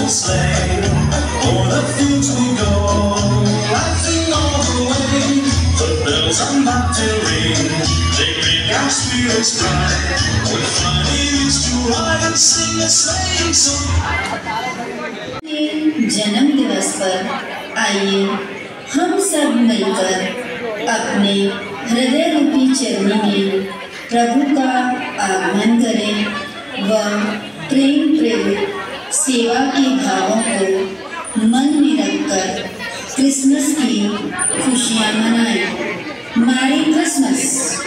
open sleigh. O'er the fields we go, laughing all the way. The bells on bobtail ring, they make our spirits bright. What fun it is to ride and sing a sleighing song. जन्म दिवस पर आइए हम सब मिलकर अपने हृदय रूपी चरनी में प्रभु का आगमन करें व प्रेम प्रेरित सेवा के भावों को मन में रखकर क्रिसमस की खुशियाँ मनाएं। Merry Christmas.